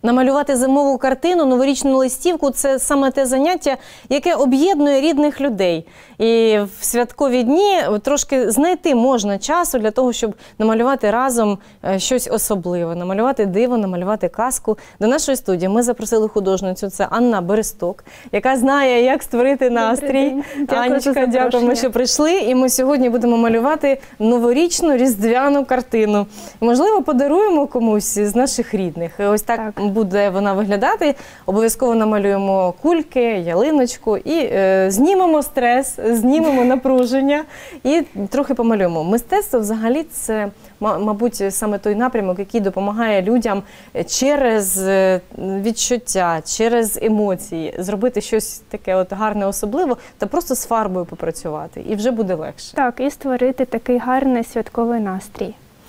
Намалювати зимову картину, новорічну листівку – це саме те заняття, яке об'єднує рідних людей. І в святкові дні трошки знайти можна часу для того, щоб намалювати разом щось особливе, намалювати диво, намалювати казку. До нашої студії ми запросили художницю, це Анна Бересток, яка знає, як створити настрій. Анечка, дякуємо, що прийшли. І ми сьогодні будемо малювати новорічну різдвяну картину. Можливо, подаруємо комусь з наших рідних. Ось так буде вона виглядати. Обов'язково намалюємо кульки, ялиночку і знімемо стрес, знімемо напруження і трохи помалюємо. Мистецтво взагалі це, мабуть, саме той напрямок, який допомагає людям через відчуття, через емоції зробити щось таке от гарне, особливе, та просто з фарбою попрацювати. І вже буде легше. Так, і створити такий гарний святковий настрій.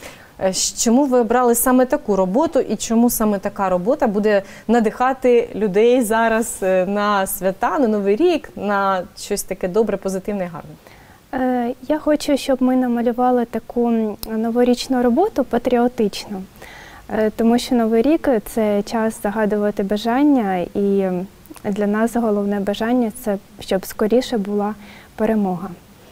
Чому ви обрали саме таку роботу і чому саме така робота буде надихати людей зараз на свята, на Новий рік, на щось таке добре, позитивне і гарне? Я хочу, щоб ми намалювали таку новорічну роботу патріотичну, тому що Новий рік – це час загадувати бажання, і для нас головне бажання – це щоб скоріше була перемога.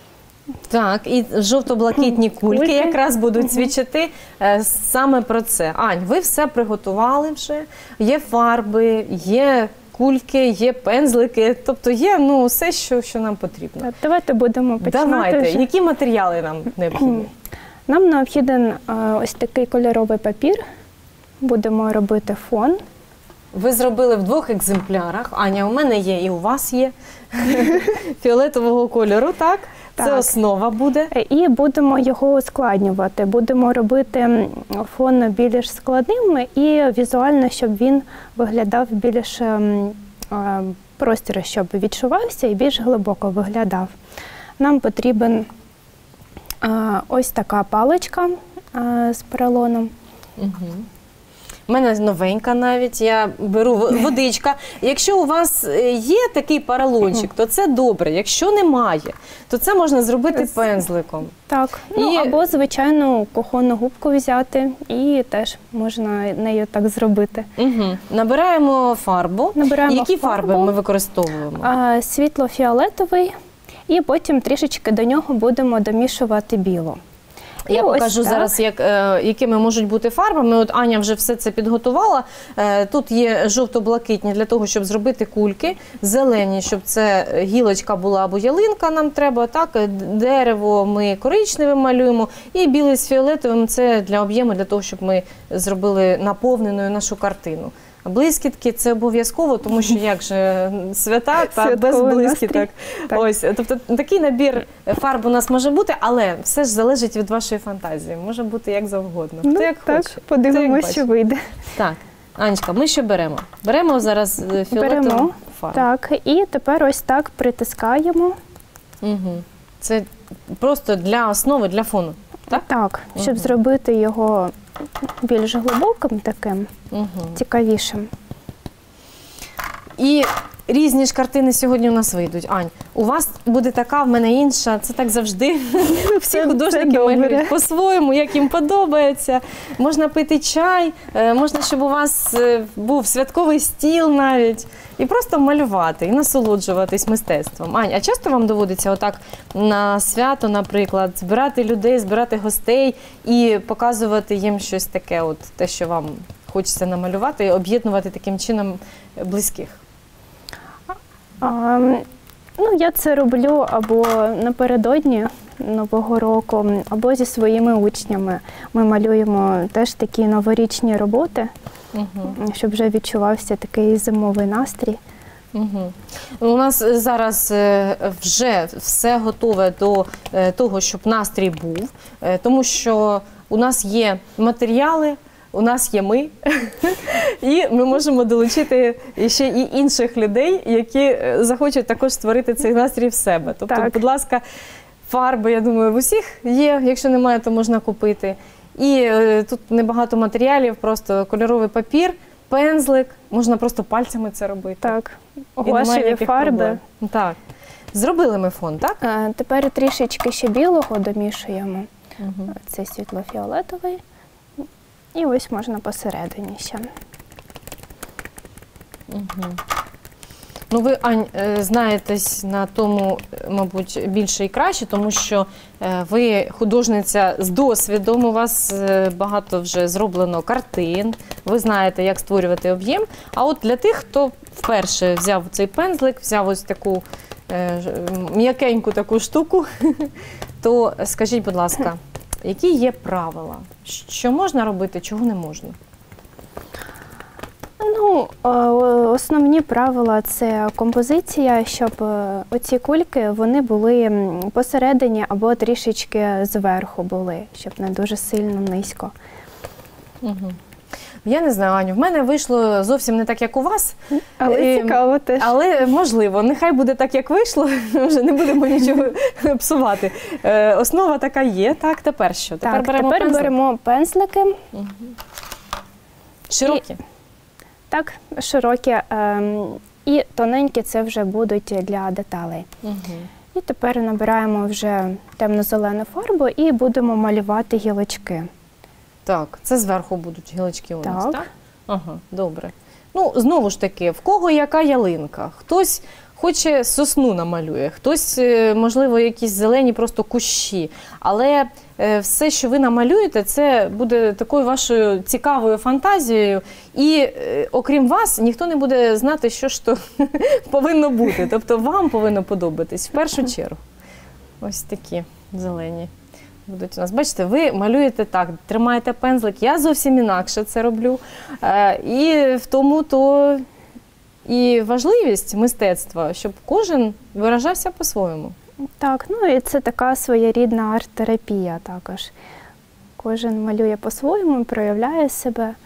Так, і жовто-блакитні кульки якраз будуть свідчити саме про це. Ань, ви все приготували вже, є фарби, є кульки, є пензлики, тобто є все, що нам потрібно. Так, давайте будемо починати. Давайте, вже. Які матеріали нам необхідні? Нам необхіден ось такий кольоровий папір, будемо робити фон. Ви зробили в 2 екземплярах, Аня, у мене є і у вас є, фіолетового кольору, так? Це основа буде. І будемо його ускладнювати. Будемо робити фон більш складним і візуально, щоб він виглядав більш простір, щоб відчувався і більш глибоко виглядав. Нам потрібен ось така паличка з поролоном. У мене новенька навіть, я беру водичка. Якщо у вас є такий поролончик, то це добре. Якщо немає, то це можна зробити пензликом. Так, або звичайну кухонну губку взяти і теж можна нею так зробити. Набираємо фарбу. Які фарби ми використовуємо? Світло-фіолетовий і потім трішечки до нього будемо домішувати білу. Я покажу зараз, якими можуть бути фарбами. От Аня вже все це підготувала. Тут є жовто-блакитні для того, щоб зробити кульки, зелені, щоб це гілочка була або ялинка нам треба, так? Дерево ми коричневим малюємо, і білий з фіолетовим – це для об'єму, для того, щоб ми зробили наповненою нашу картину. Блискітки – це обов'язково, тому що як же свята, та без блискіток. Ось, тобто такий набір фарб у нас може бути, але все ж залежить від вашої фантазії. Може бути як завгодно. Хто як хоче. Подивимося, що вийде. Так, Анечка, ми що беремо? Беремо зараз фіолетову фарбу. Так, і тепер ось так притискаємо. Це просто для основи, для фону, так? Так, щоб зробити його більш глибоким таким, цікавішим. І різні ж картини сьогодні у нас вийдуть. Ань, у вас буде така, в мене інша. Це так завжди. Всі художники малюють по-своєму, як їм подобається. Можна пити чай, можна, щоб у вас був святковий стіл навіть. І просто малювати, і насолоджуватись мистецтвом. Ань, а часто вам доводиться отак на свято, наприклад, збирати людей, збирати гостей і показувати їм щось таке, от те, що вам хочеться намалювати, і об'єднувати таким чином близьких? Я це роблю або напередодні Нового року, або зі своїми учнями. Ми малюємо теж такі новорічні роботи, щоб вже відчувався такий зимовий настрій. У нас зараз вже все готове до того, щоб настрій був, тому що у нас є матеріали, у нас є ми, і ми можемо долучити ще і інших людей, які захочуть також створити цей настрій в себе. Тобто, будь ласка, фарби, я думаю, в усіх є, якщо немає, то можна купити. І тут небагато матеріалів, просто кольоровий папір, пензлик, можна просто пальцями це робити. Так, гуашеві фарби. Так. Зробили ми фон, так? Тепер трішечки ще білого домішуємо. Це світло-фіолетовий. І ось можна посередині ще. Ну, ви, Ань, знаєтесь на тому, мабуть, більше і краще, тому що ви художниця з досвідом, у вас багато вже зроблено картин, ви знаєте, як створювати об'єм. А от для тих, хто вперше взяв цей пензлик, взяв ось таку м'якеньку таку штуку, то скажіть, будь ласка, які є правила? Що можна робити, чого не можна? Ну, основні правила – це композиція, щоб оці кульки, вони були посередині або трішечки зверху були, щоб не дуже сильно низько. Угу. Я не знаю, Аню, в мене вийшло зовсім не так, як у вас. Але цікаво теж. Але можливо, нехай буде так, як вийшло, вже не будемо нічого псувати. Основа така є, так, тепер що? Тепер беремо пензлики. Угу. Широкі? Так, широкі і тоненькі це вже будуть для деталей. Угу. І тепер набираємо вже темно-зелену фарбу і будемо малювати гілочки. Так, це зверху будуть гілочки у нас, так? Так. Ага, добре. Ну, знову ж таки, в кого яка ялинка? Хтось хоче сосну намалює, хтось, можливо, якісь зелені просто кущі. Але все, що ви намалюєте, це буде такою вашою цікавою фантазією. І окрім вас, ніхто не буде знати, що ж то повинно бути. Тобто вам повинно подобатись в першу чергу. Ось такі зелені будуть у нас. Бачите, ви малюєте так, тримаєте пензлик, я зовсім інакше це роблю. І в тому то і важливість мистецтва, щоб кожен виражався по-своєму. Так, ну і це така своєрідна арт-терапія також. Кожен малює по-своєму, проявляє себе.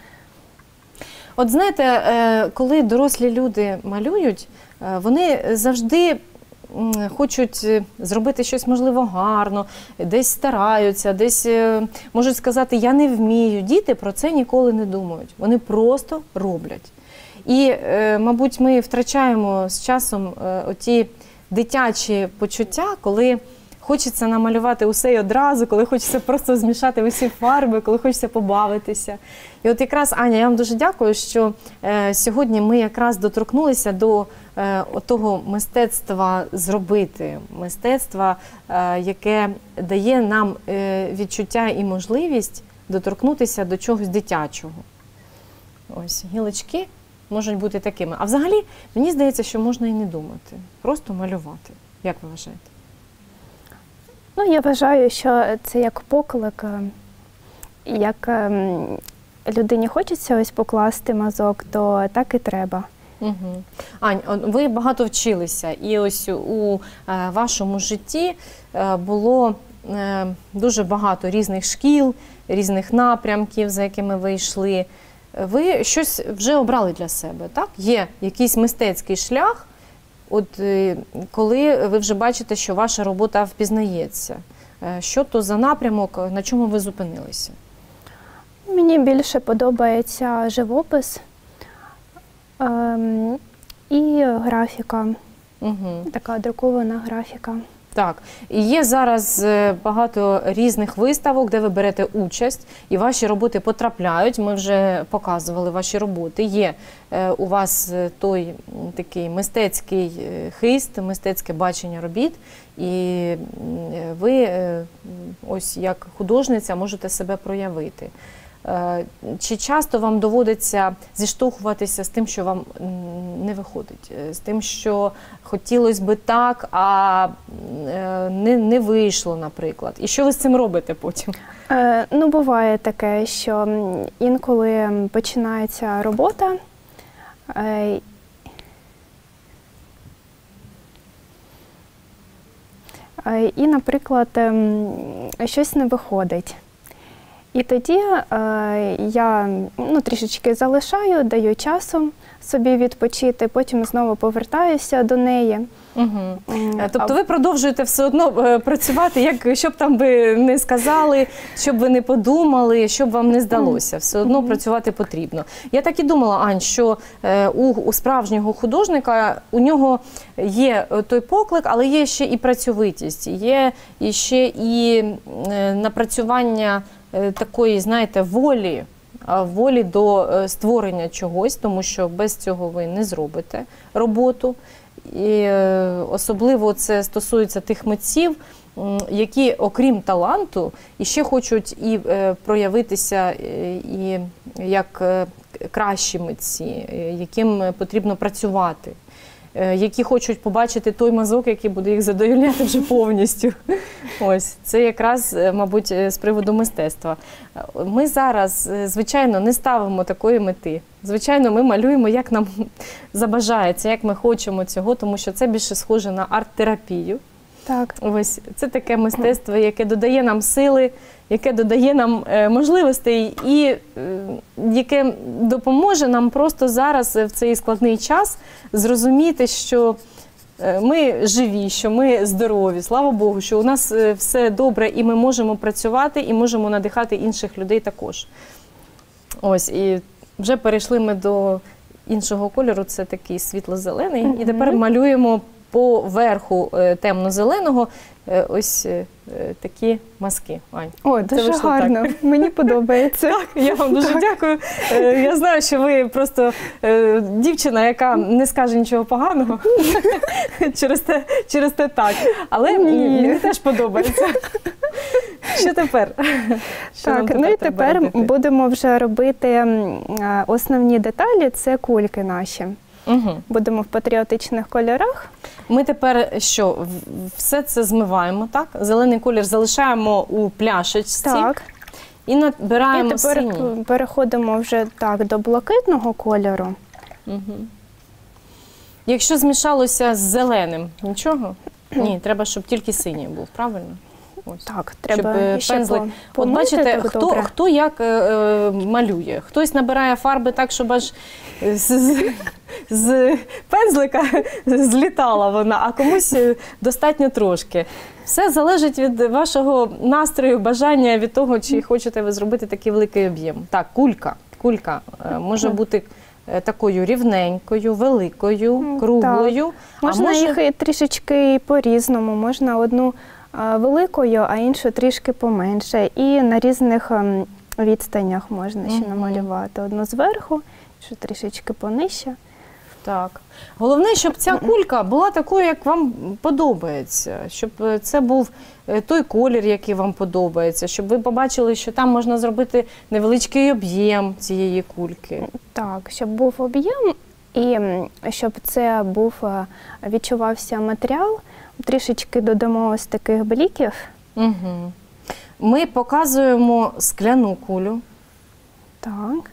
От знаєте, коли дорослі люди малюють, вони завжди хочуть зробити щось, можливо, гарно, десь стараються, десь можуть сказати, я не вмію. Діти про це ніколи не думають. Вони просто роблять. І, мабуть, ми втрачаємо з часом оті дитячі почуття, коли хочеться намалювати усе і одразу, коли хочеться просто змішати усі фарби, коли хочеться побавитися. І от якраз, Аня, я вам дуже дякую, що сьогодні ми якраз доторкнулися до того мистецтва зробити, мистецтва, яке дає нам відчуття і можливість доторкнутися до чогось дитячого. Ось, гілочки можуть бути такими. А взагалі, мені здається, що можна і не думати, просто малювати. Як ви вважаєте? Ну, я вважаю, що це як поклик, як людині хочеться ось покласти мазок, то так і треба. Угу. Ань, ви багато вчилися, і ось у вашому житті було дуже багато різних шкіл, різних напрямків, за якими ви йшли. Ви щось вже обрали для себе, так? Є якийсь мистецький шлях, от коли ви вже бачите, що ваша робота впізнається. Що то за напрямок, на чому ви зупинилися? Мені більше подобається живопис і графіка, така друкована графіка. Так, і є зараз багато різних виставок, де ви берете участь, і ваші роботи потрапляють, ми вже показували ваші роботи. Є у вас той такий мистецький хист, мистецьке бачення робіт, і ви ось як художниця можете себе проявити. Чи часто вам доводиться зіштовхуватися з тим, що вам не виходить? З тим, що хотілося би так, а не вийшло, наприклад? І що ви з цим робите потім? Ну, буває таке, що інколи починається робота, і, наприклад, щось не виходить. І тоді я трішечки залишаю, даю часу собі відпочити, потім знову повертаюся до неї. Угу. Тобто ви продовжуєте все одно працювати, що б там ви не сказали, що б ви не подумали, що б вам не здалося. Все одно працювати потрібно. Я так і думала, Ань, що у справжнього художника, у нього є той поклик, але є ще і працьовитість, є ще і напрацювання такої, знаєте, волі волі до створення чогось, тому що без цього ви не зробите роботу. І особливо це стосується тих митців, які, окрім таланту, іще хочуть і проявитися і як кращі митці, яким потрібно працювати, які хочуть побачити той мазок, який буде їх задовольняти вже повністю. Ось, це якраз, мабуть, з приводу мистецтва. Ми зараз, звичайно, не ставимо такої мети. Звичайно, ми малюємо, як нам забажається, як ми хочемо цього, тому що це більше схоже на арт-терапію. Так. Ось, це таке мистецтво, яке додає нам сили, яке додає нам можливостей і яке допоможе нам просто зараз в цей складний час зрозуміти, що ми живі, що ми здорові, слава Богу, що у нас все добре і ми можемо працювати і можемо надихати інших людей також. Ось, і вже перейшли ми до іншого кольору, це такий світло-зелений, і тепер малюємо по верху темно-зеленого ось такі мазки. Ань, О, дуже гарно. Мені подобається. Так, я вам дуже дякую. Я знаю, що ви просто дівчина, яка не скаже нічого поганого. Через те так. Але мені теж подобається. Що тепер? Так, ну і тепер будемо вже робити основні деталі, це кульки наші. Будемо в патріотичних кольорах. Ми тепер що? Все це змиваємо, так? Зелений колір залишаємо у пляшечці. Так. І набираємо синій. І тепер переходимо вже так до блакитного кольору. Якщо змішалося з зеленим, нічого? Ні, треба, щоб тільки синій був, правильно? Ось. Так, треба ще пензлик. От бачите, хто як малює. Хтось набирає фарби так, щоб аж з пензлика злітала вона, а комусь достатньо трошки. Все залежить від вашого настрою, бажання, від того, чи хочете ви зробити такий великий об'єм. Так, кулька може бути такою рівненькою, великою, круглою. Можна їх і трішечки по-різному, можна одну великою, а іншу трішки поменше. І на різних відстанях можна ще намалювати. Одну зверху, іншу трішечки понижче. Так. Головне, щоб ця кулька була такою, як вам подобається. Щоб це був той колір, який вам подобається. Щоб ви побачили, що там можна зробити невеличкий об'єм цієї кульки. Так, щоб був об'єм і щоб це відчувався матеріал. Трішечки додамо ось таких бліків. Ми показуємо скляну кулю. Так.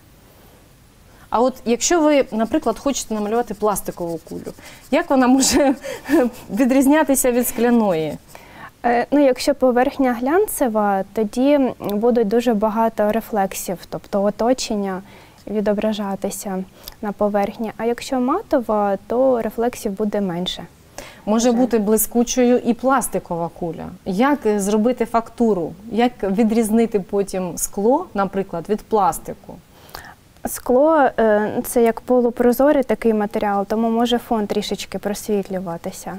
А от якщо ви, наприклад, хочете намалювати пластикову кулю, як вона може відрізнятися від скляної? Ну, якщо поверхня глянцева, тоді буде дуже багато рефлексів, тобто оточення відображатися на поверхні. А якщо матова, то рефлексів буде менше. Може бути блискучою і пластикова куля. Як зробити фактуру? Як відрізнити потім скло, наприклад, від пластику? Скло – це як полупрозорий такий матеріал, тому може фон трішечки просвітлюватися.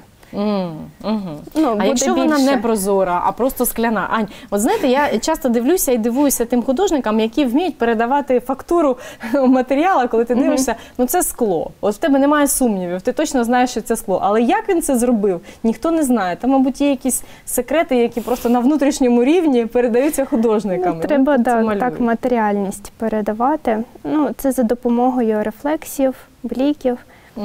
А якщо вона не прозора, а просто скляна? Ань, от знаєте, я часто дивлюся і дивуюся тим художникам, які вміють передавати фактуру матеріалу, коли ти дивишся, ну це скло. От в тебе немає сумнівів, ти точно знаєш, що це скло. Але як він це зробив, ніхто не знає. Там, мабуть, є якісь секрети, які просто на внутрішньому рівні передаються художникам. Треба так матеріальність передавати. Ну, це за допомогою рефлексів, бліків.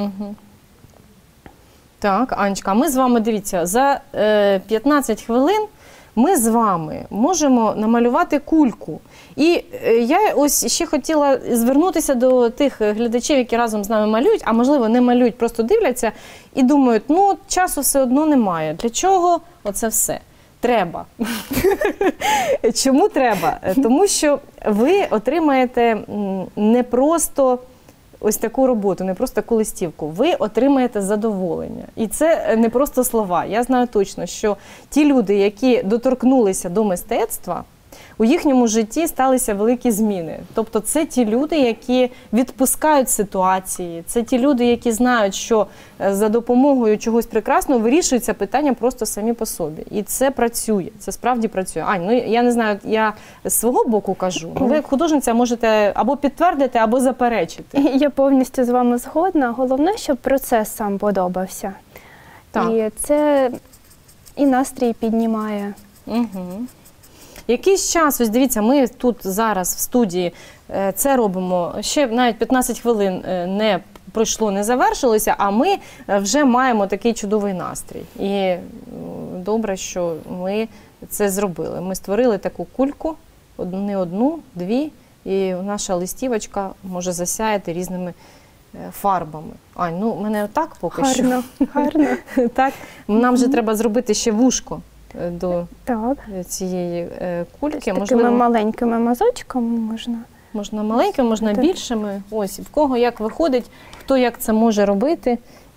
Так, Анечка, ми з вами, дивіться, за 15 хвилин ми з вами можемо намалювати кульку. І я ось ще хотіла звернутися до тих глядачів, які разом з нами малюють, а можливо не малюють, просто дивляться і думають, ну часу все одно немає. Для чого оце все? Треба. Чому треба? Тому що ви отримаєте не просто ось таку роботу, не просто таку листівку. Ви отримаєте задоволення. І це не просто слова. Я знаю точно, що ті люди, які доторкнулися до мистецтва, у їхньому житті сталися великі зміни. Тобто це ті люди, які відпускають ситуації, це ті люди, які знають, що за допомогою чогось прекрасного вирішуються питання просто самі по собі. І це працює, це справді працює. Ань, ну я не знаю, я з свого боку кажу, ви як художниця можете або підтвердити, або заперечити. Я повністю з вами згодна. Головне, щоб процес сам подобався. Так. І це і настрій піднімає. Угу. Якийсь час, ось дивіться, ми тут зараз в студії це робимо, ще навіть 15 хвилин не пройшло, не завершилося, а ми вже маємо такий чудовий настрій. І добре, що ми це зробили. Ми створили таку кульку, не одну, дві, і наша листівочка може засяяти різними фарбами. Ань, ну мене отак поки що. Гарно, гарно. Так, нам же треба зробити ще вушко до Так. цієї кульки. Такими Можливо, маленькими мазочками можна. можна маленькими, можна Так. більшими. Ось, в кого як виходить, хто як це може робити.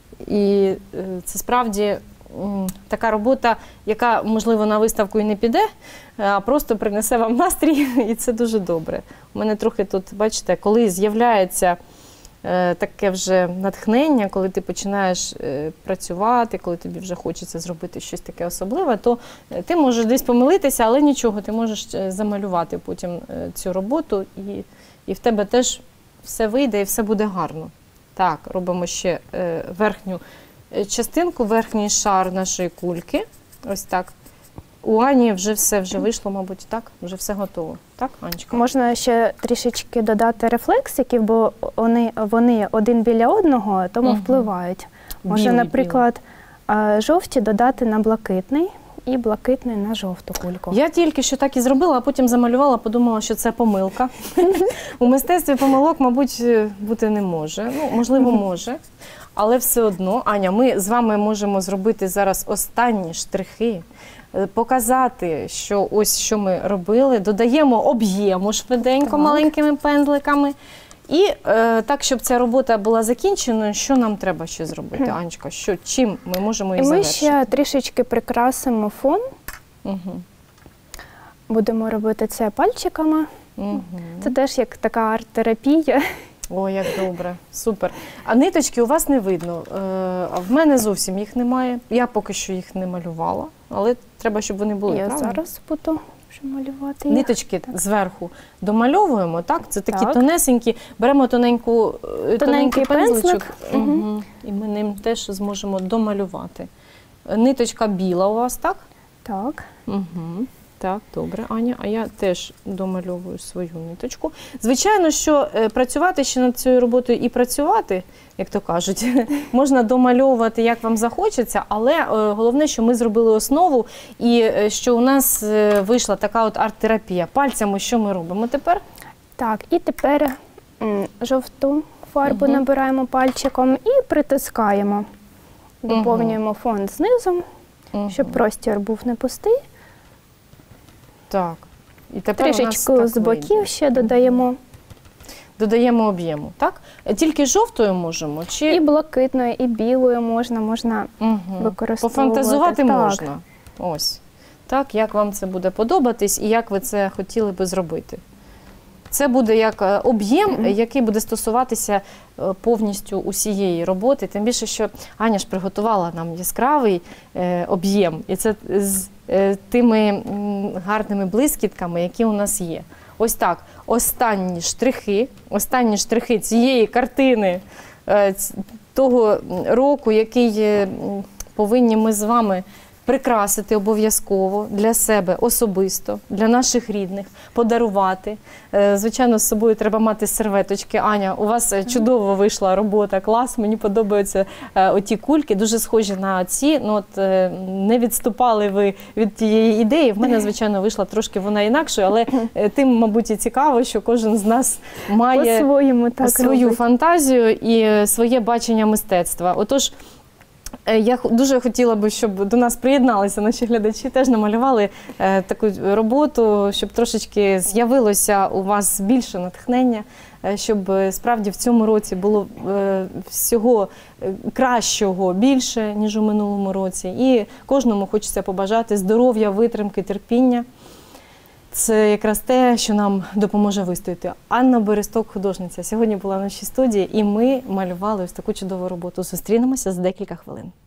І це справді така робота, яка, можливо, на виставку і не піде, а просто принесе вам настрій, і це дуже добре. У мене трохи тут, бачите, коли з'являється таке вже натхнення, коли ти починаєш працювати, коли тобі вже хочеться зробити щось таке особливе, то ти можеш десь помилитися, але нічого, ти можеш замалювати потім цю роботу, і в тебе теж все вийде і все буде гарно. Так, робимо ще верхню частинку, верхній шар нашої кульки. Ось так. У Ані вже все вийшло, мабуть, так? Вже все готово. Так, Анечка? Можна ще трішечки додати рефлексиків, бо вони один біля одного, тому впливають. Можна, Білий, наприклад, жовті додати на блакитний і блакитний на жовту кульку. Я тільки що так і зробила, а потім замалювала, подумала, що це помилка. У мистецтві помилок, мабуть, бути не може. Ну, можливо, може. Але все одно, Аня, ми з вами можемо зробити зараз останні штрихи, показати, що ось що ми робили, додаємо об'єму швиденько маленькими пензликами. І так, щоб ця робота була закінченою, що нам треба ще зробити, Анечка? Чим ми можемо її завершити? Ми ще трішечки прикрасимо фон. Угу. Будемо робити це пальчиками. Угу. Це теж як така арт-терапія. О, як добре, супер. А ниточки у вас не видно, а в мене зовсім їх немає. Я поки що їх не малювала, але треба, щоб вони були, Я правильно? зараз буду вже малювати їх. Ниточки зверху домальовуємо, так? Це такі Так. тонесенькі. Беремо тоненький Тоненький пензличок, пензлик. угу. І ми ним теж зможемо домалювати. Ниточка біла у вас, так? Так. Угу. Так, добре, Аня. А я теж домальовую свою ниточку. Звичайно, що працювати ще над цією роботою і працювати, як то кажуть, можна домальовувати, як вам захочеться, але головне, що ми зробили основу і що у нас вийшла така от арт-терапія. Пальцями що ми робимо тепер? Так, і тепер жовту фарбу набираємо пальчиком і притискаємо. Доповнюємо фон знизу, щоб простір був не пустий. Так. І тепер у нас Трішечку так з боків вийде. ще додаємо. Додаємо об'єму, так? Тільки жовтою можемо? Чи... І блакитною, і білою можна використовувати. Пофантазувати Так. можна. Ось. Так, як вам це буде подобатись і як ви це хотіли би зробити. Це буде як об'єм, який буде стосуватися повністю усієї роботи. Тим більше, що Аня ж приготувала нам яскравий об'єм. І це з тими гарними блискітками, які у нас є. Ось так. Останні штрихи цієї картини того року, який повинні ми з вами прикрасити обов'язково для себе особисто, для наших рідних, подарувати. Звичайно, з собою треба мати серветочки. Аня, у вас чудово вийшла робота, клас, мені подобаються оті кульки, дуже схожі на ці. Ну, от, не відступали ви від тієї ідеї. В мене, звичайно, вийшла трошки вона інакшою, але тим, мабуть, і цікаво, що кожен з нас має свою фантазію і своє бачення мистецтва. Отож, я дуже хотіла би, щоб до нас приєдналися наші глядачі, теж намалювали таку роботу, щоб трошечки з'явилося у вас більше натхнення, щоб справді в цьому році було всього кращого більше, ніж у минулому році. І кожному хочеться побажати здоров'я, витримки, терпіння. Це якраз те, що нам допоможе вистояти. Анна Бересток, художниця, сьогодні була в нашій студії, і ми малювали ось таку чудову роботу. Зустрінемося за декілька хвилин.